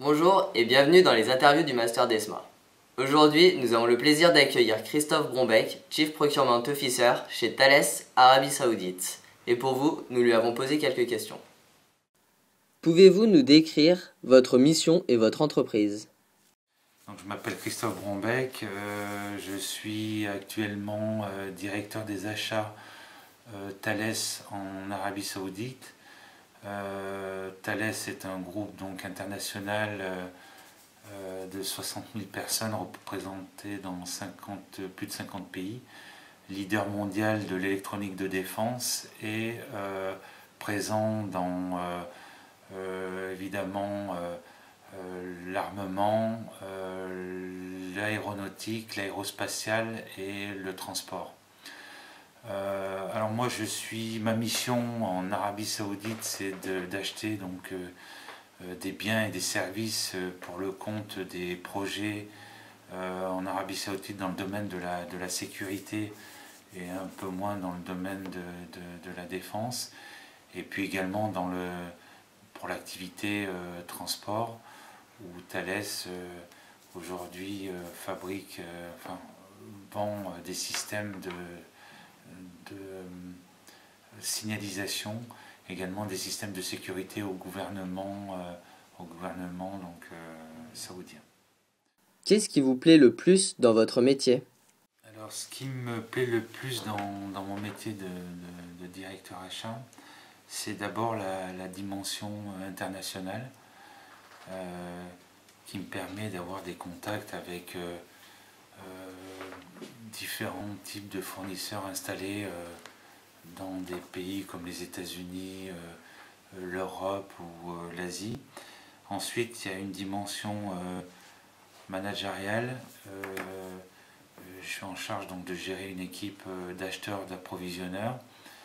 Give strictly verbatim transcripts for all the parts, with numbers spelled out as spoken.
Bonjour et bienvenue dans les interviews du Master d'ESMA. Aujourd'hui, nous avons le plaisir d'accueillir Christophe Brombeck, Chief Procurement Officer chez Thales Arabie Saoudite. Et pour vous, nous lui avons posé quelques questions. Pouvez-vous nous décrire votre mission et votre entreprise? Donc, je m'appelle Christophe Brombeck, euh, je suis actuellement euh, directeur des achats euh, Thales en Arabie Saoudite. Euh, Thales est un groupe donc international euh, euh, de soixante mille personnes représentées dans cinquante, plus de cinquante pays, leader mondial de l'électronique de défense et euh, présent dans euh, euh, évidemment euh, euh, l'armement, euh, l'aéronautique, l'aérospatiale et le transport. Euh, alors moi je suis, ma mission en Arabie Saoudite c'est d'acheter donc euh, euh, des biens et des services pour le compte des projets euh, en Arabie Saoudite dans le domaine de la, de la sécurité et un peu moins dans le domaine de, de, de la défense, et puis également dans le, pour l'activité euh, transport où Thales euh, aujourd'hui euh, fabrique, euh, enfin vend euh, des systèmes de de signalisation, également des systèmes de sécurité au gouvernement, euh, au gouvernement donc, euh, saoudien. Qu'est-ce qui vous plaît le plus dans votre métier? Alors, ce qui me plaît le plus dans, dans mon métier de, de, de directeur achat, c'est d'abord la, la dimension internationale euh, qui me permet d'avoir des contacts avec euh, euh, différents types de fournisseurs installés euh, dans des pays comme les États-Unis, euh, l'Europe ou euh, l'Asie. Ensuite, il y a une dimension euh, managériale. Euh, je suis en charge donc de gérer une équipe euh, d'acheteurs, d'approvisionneurs.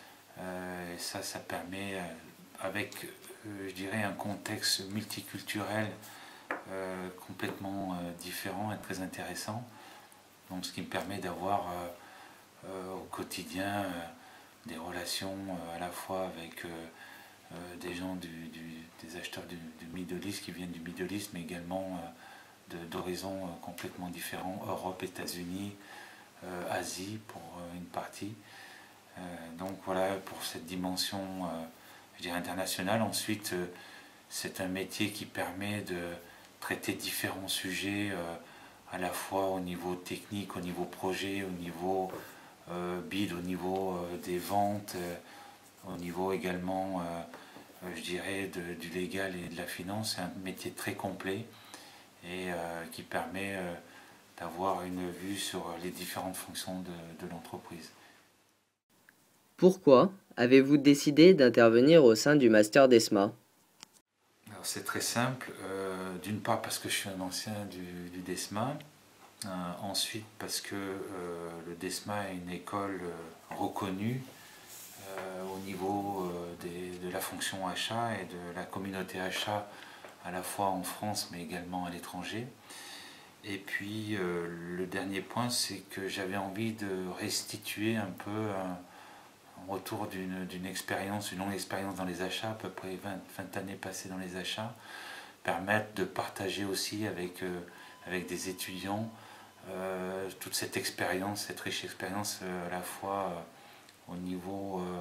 Euh, et ça, ça permet, euh, avec, euh, je dirais, un contexte multiculturel euh, complètement euh, différent et très intéressant. Donc, ce qui me permet d'avoir euh, euh, au quotidien euh, des relations euh, à la fois avec euh, euh, des gens, du, du, des acheteurs du, du Middle East qui viennent du Middle East, mais également euh, d'horizons euh, complètement différents, Europe, États-Unis, euh, Asie pour euh, une partie. Euh, donc voilà pour cette dimension euh, je dirais internationale. Ensuite, euh, c'est un métier qui permet de traiter différents sujets euh, à la fois au niveau technique, au niveau projet, au niveau euh, bid, au niveau euh, des ventes, euh, au niveau également, euh, je dirais, de, du légal et de la finance. C'est un métier très complet et euh, qui permet euh, d'avoir une vue sur les différentes fonctions de, de l'entreprise. Pourquoi avez-vous décidé d'intervenir au sein du Master d'ESMA? C'est très simple. Euh, D'une part parce que je suis un ancien du, du DESMA. Euh, ensuite parce que euh, le DESMA est une école euh, reconnue euh, au niveau euh, des, de la fonction achat et de la communauté achat à la fois en France mais également à l'étranger. Et puis euh, le dernier point, c'est que j'avais envie de restituer un peu un, un retour d'une expérience, une longue expérience dans les achats, à peu près vingt, vingt années passées dans les achats, permettre de partager aussi avec, euh, avec des étudiants euh, toute cette expérience, cette riche expérience euh, à la fois euh, au niveau euh,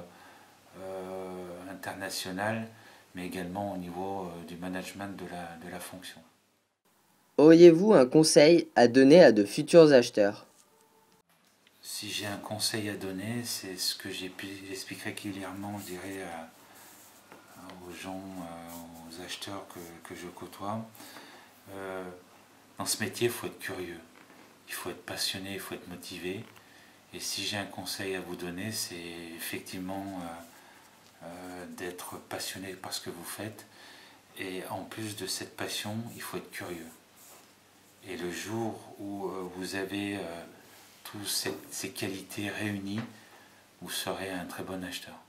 euh, international, mais également au niveau euh, du management de la, de la fonction. Auriez-vous un conseil à donner à de futurs acheteurs? Si j'ai un conseil à donner, c'est ce que j'explique régulièrement, je dirais, à, aux gens, aux acheteurs que, que je côtoie. Euh, dans ce métier, il faut être curieux, il faut être passionné, il faut être motivé. Et si j'ai un conseil à vous donner, c'est effectivement euh, euh, d'être passionné par ce que vous faites. Et en plus de cette passion, il faut être curieux. Et le jour où euh, vous avez euh, toutes ces, ces qualités réunies, vous serez un très bon acheteur.